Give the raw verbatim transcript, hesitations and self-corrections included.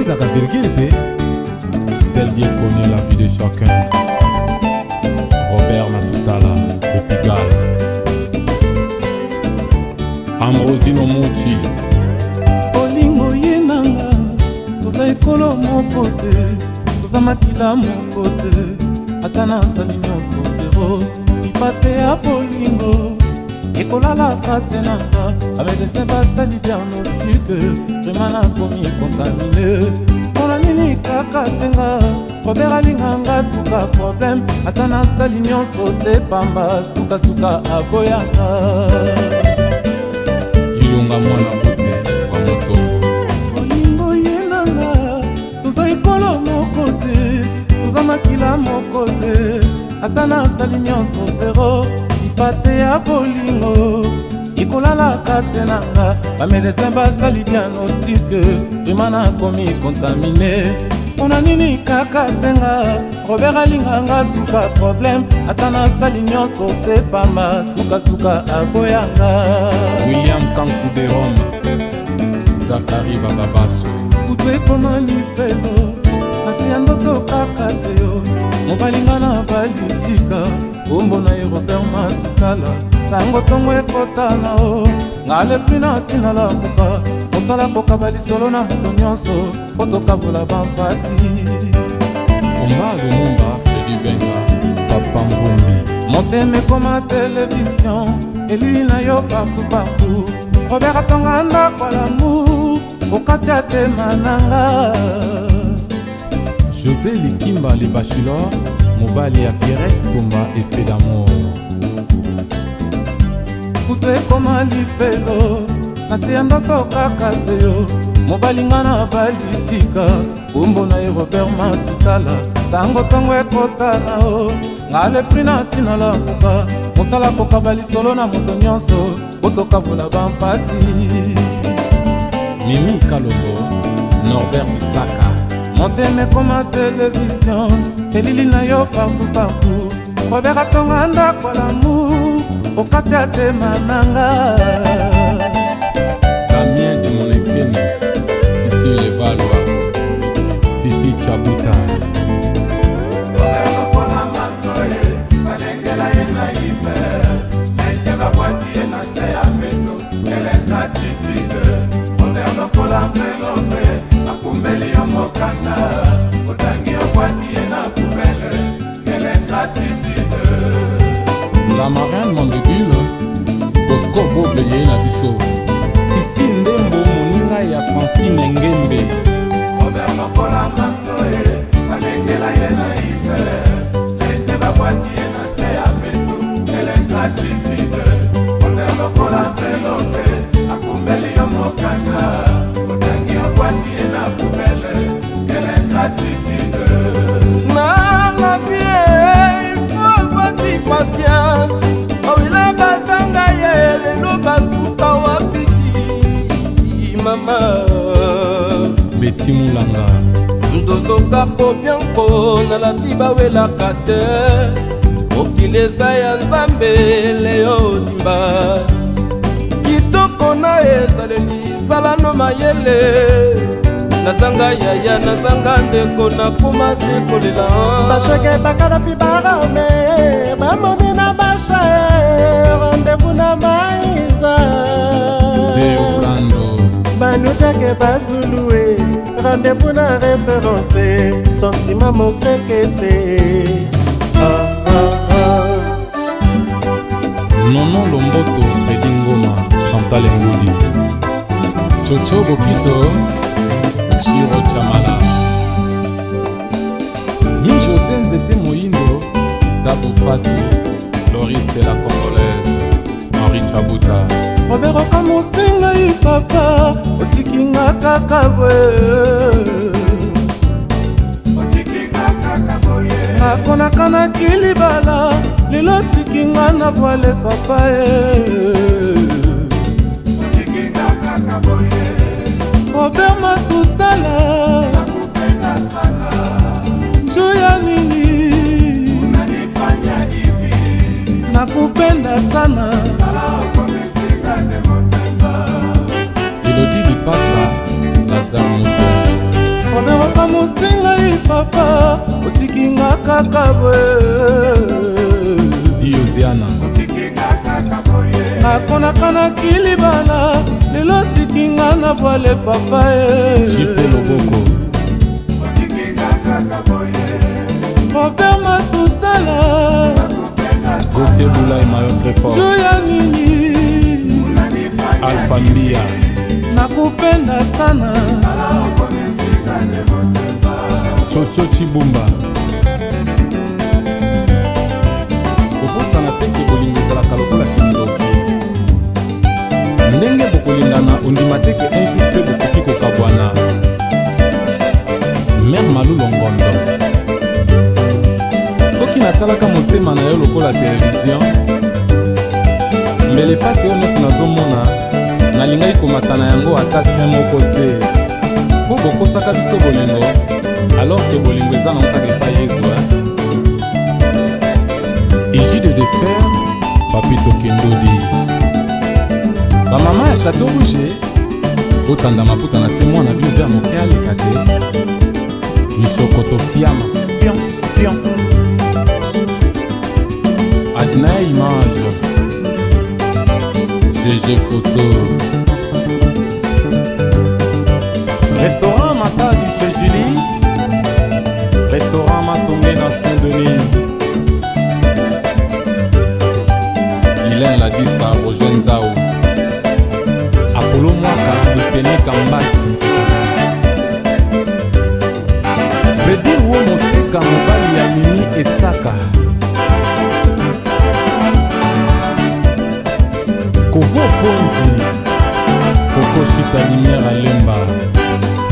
ezaka virgule pe celle qui connaît la vie de chacun. Robert Matutala de Pigalle, Ambrosino Muchi. Olingo yenanga toza ekolo moko te, toza makila moko te, ata nasali nyonso zero ipate ya bolingo ekolalaka se nanga abedese basali diagnostike vraimen nakomi kontamine mpona nini kaka senga Robert alinganga suka problème ata nasali nyonso se pamba sukasuka aboyanga ilunga mwana bote wa motongo. Olingo yenanga toza ekolo moko te, toza makila moko te, ata nasali nyonso zero ipate ya bolingo ekolalaka se nanga bamedecin basali diagnostike vraimen nakomi kontamine mpona nini kaka senga Robert alinganga suka problème ata nasali nyonso se pamba sukasuka aboyanga. William Kanku de Rome, Zakari Bababaso. kutu ekoma lifelo nasi ya ndoto kaka seyo mobalinga na balisika kombo na ye Robert Matutala tango ntongo ekota na o ngale pli na nsina lamuka mosala kokaba lisolo na moto nyonso po tokabola bampasi Omba Lumumba, Fredi Benga, Papa Mbumbi. motema ekoma televizio elili na yo partout partout Robert atonga ndako lamu okati ya tema nanga. José Likimba les Bachelor, Mobali à Pierrette Tomba effet d'amour. kutu ekoma lifelo nasi ya ndoto kaka seyo mobalinga na balisika kombo na ye Robert Matutala tango ntongo ekota na o ngale pli na nsina lamuka mosala kokaba lisolo na moto nyonso po tokabola bampasi. Mimi Kalongo, Norbert Saka. motema ekoma televizio elili na yo partout partout Robert atonga ndako lamu okati ya tema nanga. Damien de mon épine, Titi Le Valois, Fifi Chabuta. Robert lokola mantoye balengela ye na ife nete babwati ye na se ya meto eleka titide Robert lokola mpelope akumbeli yo mokanda otangi obwati ye na poubele eleka titide. La marraine Mandebule, Bosco Boble Yena Biso, Titi Ndembo Moninga ya Francine Ngembe. Robert lokola mantoye balengela ye na ife nete babwati ye na se ya meto eleka titide Robert lokola mpelope akumbeli yo mokanda otangi obwati ye na poubele eleka titide. Nanga bien, faut pas de patience. Awila basanga ye, lelo basuka wapiki mama. Betty Moulanga. Ndozoka po bianco na la tiba wela kate. Okileza ya nzambe leo dimba. Kitoko na ezaleli salano mayele. Nazanga yaya nazanga ndeko na kuma sekolela bashake bakala fi barame bamoni na basha rendez-vous na maïsa De Orlando. banutake bazulue rendez-vous na référence sentiment mokrekese ah, ah, ah. Nono Lomboto, Fredi Ngoma, Chantal Ngoudi. Chocho Bokito, Chiro Chamala. Mi José Nzete Moindo, Dabo Fatou, Loris et la Congolaise, Henri Chabuta. Robert okamosenga yi papa otikinga kaka bwe akonaka na kilibala lelo tikinga na bwale papa e Robert Matutala njoya nini nakupenda sana Elodie Lipasa, Lazare Moto. mosengai papa otikinga kaka boye Diosiana nakonaka nakilibala lelo tikinga na voile papa Jipe Loboko Robert Matutala Gauthier Boula et Mario très fort Joya Nini Alpha Mbia nakupenda sana Chocho Chibumba Kopostana teke bolingo ezalaka lokola kindoki ndenge bokolingana ondima teke un jour mpe bokoki kokabwana Mère Malou Longondo soki natalaka motema na yo lokola televizio mbele pasi oyo nyonso nazomona nalingai komatana yango ata tre moko te mpo bokosaka biso bolingo alors ke bolingo eza nango kaka epai yezu Égide de fer Papito Kendodi bamama ya Château Rouge otanda maputa na se mwana bino bya moke aleka te mishokoto fiama fion fion Adna Image G G Photo Restaurant Matadi chez Julie Restaurant Matongé dans Saint-Denis Ilain la disa Roger Nzao Apollo Mwaka Luteni Kambaki Freddy Womoteka mobali ya Mimi Esaka Kovo Ponzi Koko Chita Lumière Alemba